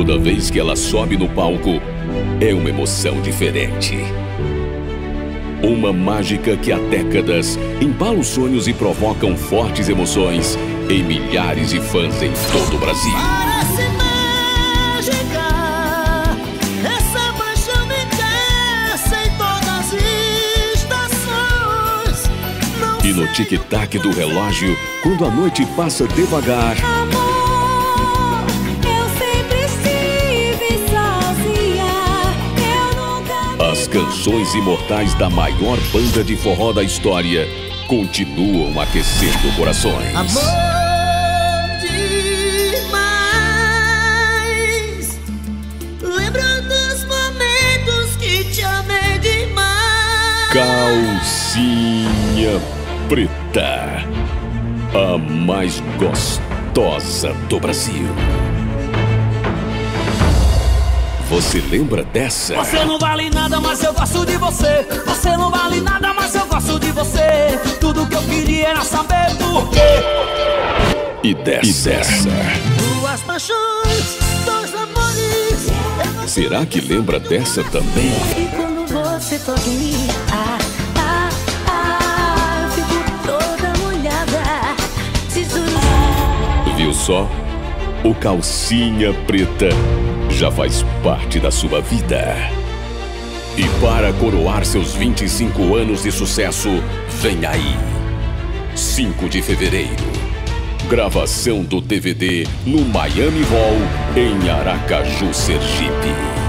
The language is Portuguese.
Toda vez que ela sobe no palco, é uma emoção diferente. Uma mágica que há décadas embala os sonhos e provocam fortes emoções em milhares de fãs em todo o Brasil. Parece mágica, essa paixão me desce em todas as estações. E no tic-tac do relógio, quando a noite passa devagar, Amor, eu sempre estive sozinha, eu nunca... As canções imortais da maior banda de forró da história continuam aquecendo corações. Amor demais, lembrando os momentos que te amei demais. Calcinha Preta, a mais gostosa do Brasil. Você lembra dessa? Você não vale nada, mas eu gosto de você. Você não vale nada, mas eu gosto de você. Tudo que eu queria era saber por quê. E dessa? Duas paixões, dois amores. Será que lembra dessa também? E quando você toca em mim, eu fico toda molhada. Se juro. Viu só? O Calcinha Preta já faz parte da sua vida. E para coroar seus 25 anos de sucesso, vem aí, 5 de fevereiro, gravação do DVD no Miami Hall, em Aracaju, Sergipe.